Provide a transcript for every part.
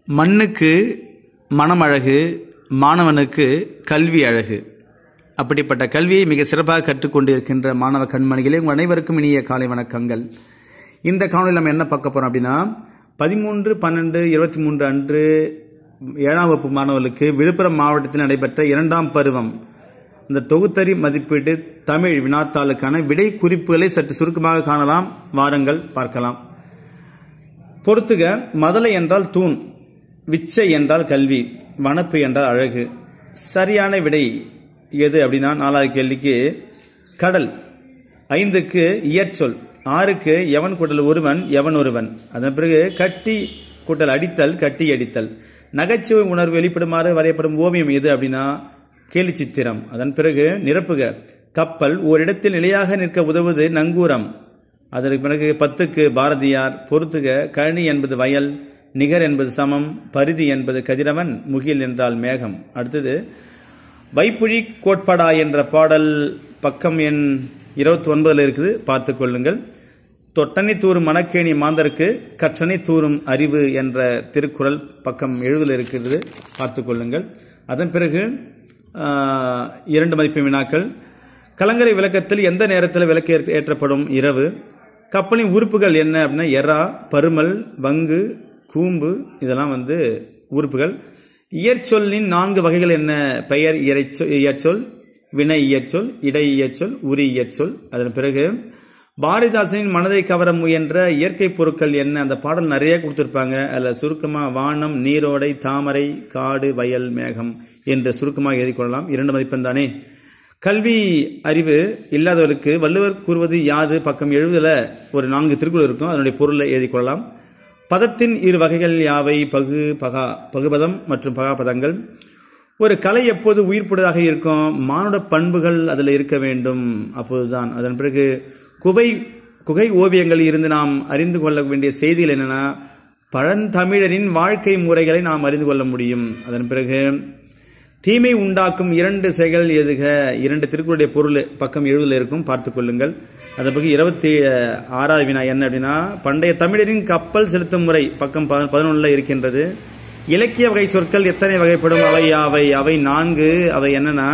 மண்ணுக்கு மனம் அழகு, மாணவனுக்கு கல்வி அழகு. அப்படிப்பட்ட கல்வியை மிக சிறப்பாக கற்றுக்கொண்டிருக்கின்ற மாணவ கண்மணிகளே, உங்கள் அனைவருக்கும் இனிய காலை வணக்கங்கள். இந்த காணொலியில் நம்ம என்ன பார்க்க போகிறோம் அப்படின்னா, 13/12/23 அன்று 7ஆம் வகுப்பு மாணவர்களுக்கு விழுப்புரம் மாவட்டத்தில் நடைபெற்ற 2ஆம் பருவம் இந்த தொகுத்தறி மதிப்பீட்டு தமிழ் வினாத்தாளுக்கான விடை குறிப்புகளை சற்று சுருக்கமாக காணலாம். வாருங்கள் பார்க்கலாம். பொறுத்துக. மதலை என்றால் தூண், விச்சை என்றால் கல்வி, வனப்பு என்றால் அழகு. சரியான விடை எது அப்படின்னா, 4வது கேள்விக்கு கடல், 5க்கு இயற்சொல், 6க்கு எவன் கூட்டல் ஒருவன் எவன் ஒருவன். அதன் பிறகு கட்டி கூட்டல் அடித்தல், கட்டி அடித்தல். நகைச்சுவை உணர்வு வெளிப்படுமாறு வரையப்படும் ஓவியம் எது அப்படின்னா கேலி சித்திரம். அதன் பிறகு நிரப்புக. கப்பல் ஓரிடத்தில் நிலையாக நிற்க உதவுவது நங்கூரம். அதற்கு பிறகு 10க்கு பாரதியார். பொறுத்துக. கழனி என்பது வயல், நிகர் என்பது சமம், பரிதி என்பது கதிரவன், முகில் என்றால் மேகம். அடுத்தது வைப்புழி கோட்பாடா என்ற பாடல் பக்கம் எண் 29 இருக்குது, பார்த்து கொள்ளுங்கள். தொட்டனை தூரும் மணக்கேணி மாந்தருக்கு கற்றனை தூரும் அறிவு என்ற திருக்குறள் பக்கம் 70 இருக்கிறது, பார்த்து கொள்ளுங்கள். அதன் பிறகு 2 மதிப்பு வினாக்கள். கலங்கரை விளக்கத்தில் எந்த நேரத்தில் விளக்கு ஏற்றப்படும்? இரவு. கப்பலின் உறுப்புகள் என்ன அப்படின்னா எறா, பருமல், வங்கு, கூம்பு, இதெல்லாம் உறுப்புகள். இயற்சொல்லின் 4 வகைகள் என்ன? பெயர் இயற்சொல், வினை இயற்சொல், இடை இயற்சொல், உரி இயற்சொல். அதன் பிறகு பாரதிதாசனின் மனதை கவர முயன்ற இயற்கை பொருட்கள் என்ன? அந்த பாடல் நிறைய கொடுத்திருப்பாங்க. அதில் சுருக்கமாக வானம், நீரோடை, தாமரை, காடு, வயல், மேகம் என்று சுருக்கமாக எழுதி கொள்ளலாம். 2 மதிப்பெண் தானே. கல்வி அறிவு இல்லாதவருக்கு வள்ளுவர் கூறுவது யாது? பக்கம் 70 ஒரு 4 திருக்குறள் இருக்கும், அதனுடைய பொருளை எழுதி கொள்ளலாம். பதத்தின் 2 வகைகள் யாவை? பகு, பகா, பகுபதம் மற்றும் பகாபதங்கள். ஒரு கலை எப்போது உயிர்ப்புடையதாக இருக்கும்? மானுட பண்புகள் அதில் இருக்க வேண்டும், அப்போதுதான். அதன் பிறகு குகை ஓவியங்களில் இருந்து நாம் அறிந்து கொள்ள வேண்டிய செய்திகள் என்னன்னா, பழந்தமிழரின் வாழ்க்கை முறைகளை நாம் அறிந்து கொள்ள முடியும். அதன் பிறகு தீமை உண்டாக்கும் 2 செயல்கள் எதுக? 2 திருக்குறளுடைய பொருள் பக்கம் 70 இருக்கும், பார்த்துக் கொள்ளுங்கள். அதன் பிறகு 26வது வினா என்ன அப்படின்னா, பண்டைய தமிழரின் கப்பல் செலுத்தும் முறை பக்கம் 11 இருக்கின்றது. இலக்கிய வகை சொற்கள் எத்தனை வகைப்படும்? அவை யாவை? அவை 4. அவை என்னன்னா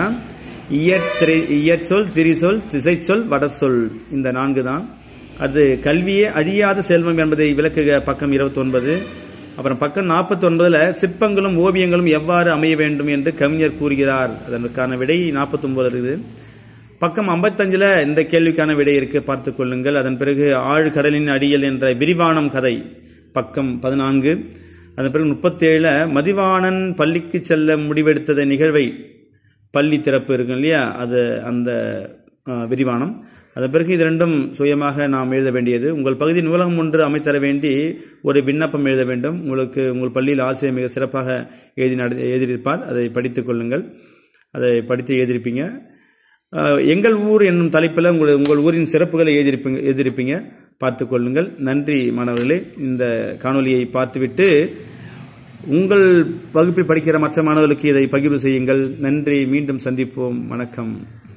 இயற்சொல், திரிசொல், திசைச்சொல், வடசொல். இந்த 4 தான். அது கல்வியே அழியாத செல்வம் என்பதை விளக்குக, பக்கம் 29. அப்புறம் பக்கம் 49 சிற்பங்களும் ஓவியங்களும் எவ்வாறு அமைய வேண்டும் என்று கவிஞர் கூறுகிறார். அதற்கான விடை 49 இருக்குது. பக்கம் 55 இந்த கேள்விக்கான விடை இருக்கு, பார்த்துக் கொள்ளுங்கள். அதன் பிறகு ஆழ்கடலின் அடியல் என்ற விரிவானம் கதை பக்கம் 14. அதன் பிறகு 37 மதிவாணன் பள்ளிக்கு செல்ல முடிவெடுத்தத நிகழ்வை, பள்ளி திறப்பு இருக்கு இல்லையா, அது அந்த விரிவானம். அதன் பிறகு இது 2ம் சுயமாக நாம் எழுத வேண்டியது. உங்கள் பகுதி நூலகம் ஒன்று அமைத்தர வேண்டி ஒரு விண்ணப்பம் எழுத வேண்டும். உங்கள் பள்ளியில் ஆசிரியர் மிக சிறப்பாக எழுதியிருப்பார், அதை படித்துக் கொள்ளுங்கள். அதை படித்து எழுதியிருப்பீங்க. எங்கள் ஊர் என்னும் தலைப்பில் உங்கள் ஊரின் சிறப்புகளை எழுதியிருப்பீங்க, பார்த்துக் கொள்ளுங்கள். நன்றி மாணவர்களே. இந்த காணொலியை பார்த்துவிட்டு உங்கள் வகுப்பில் படிக்கிற மற்ற மாணவர்களுக்கு இதை பகிர்வு செய்யுங்கள். நன்றி. மீண்டும் சந்திப்போம். வணக்கம்.